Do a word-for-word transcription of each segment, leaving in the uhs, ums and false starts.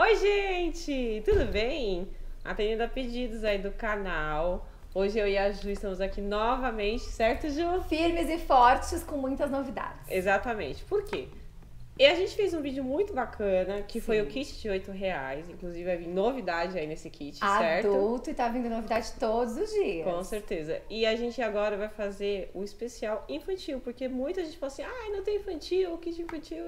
Oi, gente! Tudo bem? Atendendo a pedidos aí do canal. Hoje eu e a Ju estamos aqui novamente, certo, Ju? Firmes e fortes, com muitas novidades. Exatamente. Por quê? E a gente fez um vídeo muito bacana, que Sim. foi o kit de oito reais. Inclusive vai vir novidade aí nesse kit, Adulto, certo? Adulto e tá vindo novidade todos os dias. Com certeza. E a gente agora vai fazer o especial infantil, porque muita gente fala assim, ai, não tem infantil, kit infantil...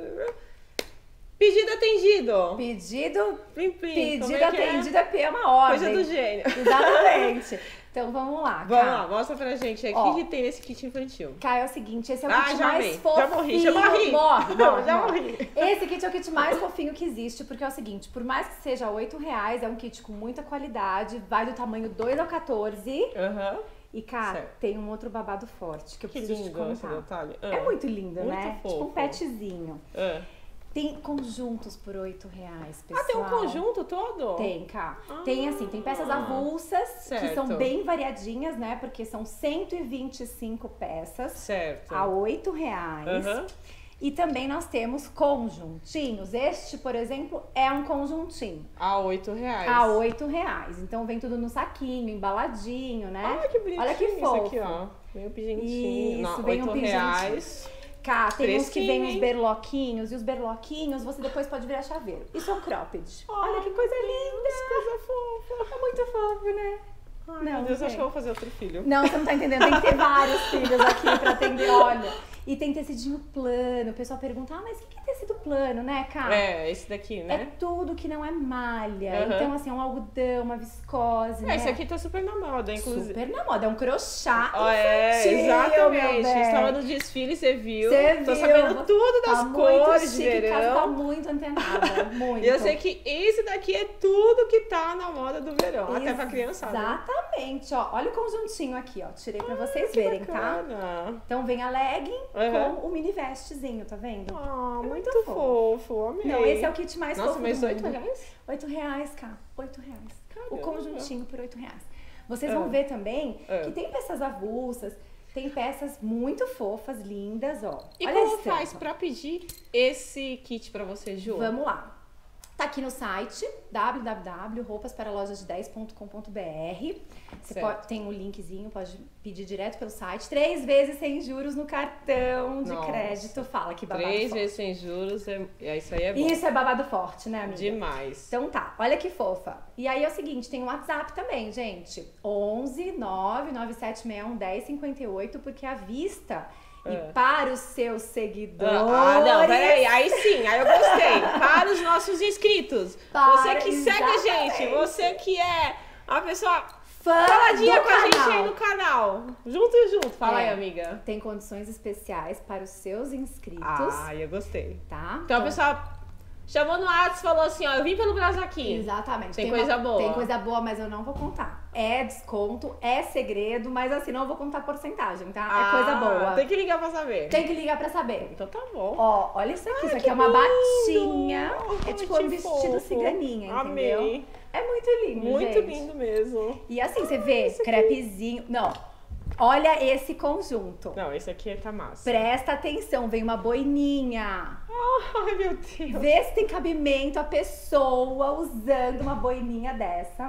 Pedido atendido. Pedido, Plim, plim. pedido Como é que atendido é? é uma ordem. Coisa do gênio. Exatamente. Então vamos lá, Vamos Ká. lá, mostra pra gente aí o Ó, que, que tem nesse kit infantil. Cá, é o seguinte, esse é o Ah, kit já mais amei. fofinho. Já morri, já morri. Morre, morre, Já morre. morri. Esse kit é o kit mais fofinho que existe, porque é o seguinte, por mais que seja oito reais, é um kit com muita qualidade, vai do tamanho dois ao quatorze. Aham. E, cara, Certo. tem um outro babado forte que eu Que preciso te lindo esse contar. detalhe. Ah. É muito lindo, Muito né? fofo. Tipo um petzinho. Ah. Tem conjuntos por oito reais, pessoal. Ah, tem um conjunto todo? Tem, cá. Ah. Tem, assim, tem peças avulsas, Certo. que são bem variadinhas, né? Porque são cento e vinte e cinco peças Certo. a oito reais. Aham. E também nós temos conjuntinhos. Este, por exemplo, é um conjuntinho. A oito reais. A oito reais. Então vem tudo no saquinho, embaladinho, né? Ah, que bonitinho. Olha que isso fofo. aqui, ó. Vem o pingentinho. Isso, Não, vem um oito reais. Cá, tem uns que Fresquinho, vem os hein? berloquinhos, e os berloquinhos você depois pode virar chaveiro. Isso é um cropped. Olha que coisa linda! Coisa fofa. É muito fofo, né? Ai, Não, meu Deus, não acho que eu vou fazer outro filho. Não, você não tá entendendo. Tem que ter vários filhos aqui pra atender, olha. E tem tecidinho plano. O pessoal pergunta, ah, mas o que é tecido plano, né, cara? É, esse daqui, É né? tudo que não é malha. Aham. Então, assim, é um algodão, uma viscose, É, né? esse aqui tá super na moda, inclusive. Super na moda. É um crochá Ó, é, infantil, meu exatamente. bem. Estava no desfile, você viu. Você Tô viu? sabendo tudo das Tá muito cores de chique, casa tá verão. muito antenada. Muito. E eu sei que esse daqui é tudo que tá na moda do verão, até pra criançada. Exatamente, ó. Olha o conjuntinho aqui, ó. Tirei pra vocês Que verem, tá? bacana. Então vem a legging Aham. com o mini vestezinho, tá vendo? Ah, É muito, muito fofo, amei. Não, esse é o kit mais Nossa, fofo mas do oito mundo. reais? Oito reais, cara. Oito reais. O Caramba. conjuntinho por oito reais. Vocês Ah. vão ver também Ah. que tem peças avulsas, tem peças muito fofas, lindas, ó. E Olha como esse faz tampa. pra pedir esse kit pra você, Ju? Vamos lá. Tá aqui no site w w w ponto roupas para lojas de dez ponto com ponto b r. Você Certo. pode, tem um linkzinho, pode pedir direto pelo site. Três vezes sem juros no cartão de Nossa. crédito. Fala que babado Três forte. vezes sem juros, é, é- isso aí é bom. Isso é babado forte, né, amiga? Demais. Então tá, olha que fofa. E aí é o seguinte, tem o WhatsApp também, gente. onze nove nove sete seis um um zero cinco oito, porque à vista É. e para os seus seguidores... Ah, não, peraí, aí sim, aí eu gostei. Para os nossos inscritos. Para- você que segue a gente, exatamente. você que é a pessoa Fã coladinha do com a gente canal. aí no canal. Junto e junto. Fala É. aí, amiga. Tem condições especiais para os seus inscritos, Ah, eu gostei. tá? Então a pessoa chamou no WhatsApp e falou assim, ó, eu vim pelo Brasil aqui. Exatamente. Tem coisa boa. Tem coisa boa, mas eu não vou contar. É desconto, é segredo, mas assim, não vou contar porcentagem, tá? Ah, é coisa boa. Tem que ligar pra saber. Tem que ligar pra saber. Então tá bom. Ó, olha isso aqui. Ai, isso aqui que é uma lindo! batinha. É Ai, tipo que um vestido fofo. ciganinha, entendeu? Amei. É muito lindo, Muito gente. lindo mesmo. E assim, você vê, crepezinho. Não, olha esse conjunto. Não, esse aqui tá massa. Presta atenção, vem uma boininha. Ai, meu Deus. Vê se tem cabimento a pessoa usando uma boininha dessa.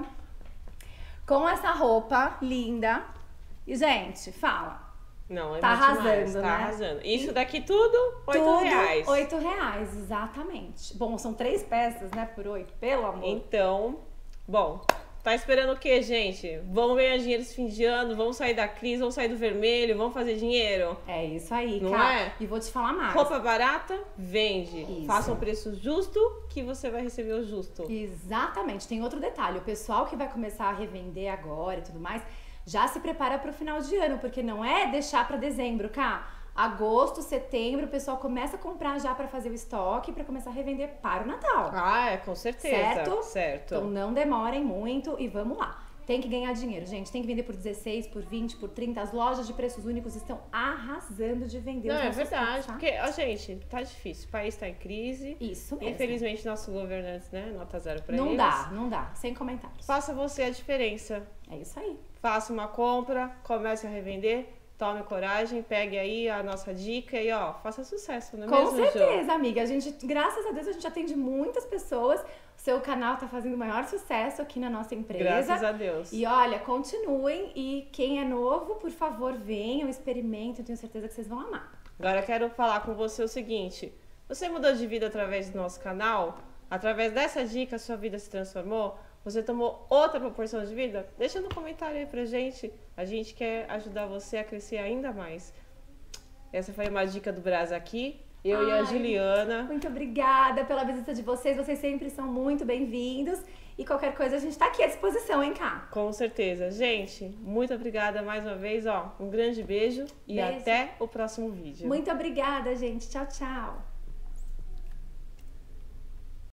Com essa roupa linda. E, gente, fala. Não, é Tá muito arrasando, demais, tá né? arrasando. Isso daqui tudo, oito Tudo reais. oito reais, exatamente. Bom, são três peças, né, por oito, pelo amor. Então, bom, tá esperando o quê, gente? Vamos ganhar dinheiro esse fim de ano, vamos sair da crise, vamos sair do vermelho, vamos fazer dinheiro. É isso aí, Não cara. é? E vou te falar mais. Roupa barata, vende. Isso. Faça um preço justo que você vai receber o justo. Exatamente. Tem outro detalhe. O pessoal que vai começar a revender agora e tudo mais, já se prepara pro final de ano, porque não é deixar pra dezembro, cá. Agosto, setembro, o pessoal começa a comprar já pra fazer o estoque, pra começar a revender para o Natal. Ah, é, com certeza. Certo? Certo. Então não demorem muito e vamos lá. Tem que ganhar dinheiro, gente. Tem que vender por dezesseis, por vinte, por trinta. As lojas de preços únicos estão arrasando de vender. Não, os é nossos verdade, kits, tá? porque, ó, gente, tá difícil. O país tá em crise. Isso mesmo. Infelizmente, nossos governantes, né, nota zero pra Não eles. dá, não dá. Sem comentários. Faça você a diferença. É isso aí. Faça uma compra, comece a revender, tome coragem, pegue aí a nossa dica e ó, faça sucesso, não é Com mesmo, Jo? certeza, amiga. A gente, graças a Deus, a gente atende muitas pessoas. O seu canal tá fazendo o maior sucesso aqui na nossa empresa. Graças a Deus. E olha, continuem. E quem é novo, por favor, venham, experimentem. Eu tenho certeza que vocês vão amar. Agora eu quero falar com você o seguinte. Você mudou de vida através do nosso canal? Através dessa dica, sua vida se transformou? Você tomou outra proporção de vida? Deixa no comentário aí pra gente. A gente quer ajudar você a crescer ainda mais. Essa foi uma dica do Brás aqui. Eu Ai, e a Juliana. Muito obrigada pela visita de vocês. Vocês sempre são muito bem-vindos. E qualquer coisa, a gente tá aqui à disposição, hein, Cá? Com certeza. Gente, muito obrigada mais uma vez. Ó, um grande beijo e Beijo. até o próximo vídeo. Muito obrigada, gente. Tchau, tchau.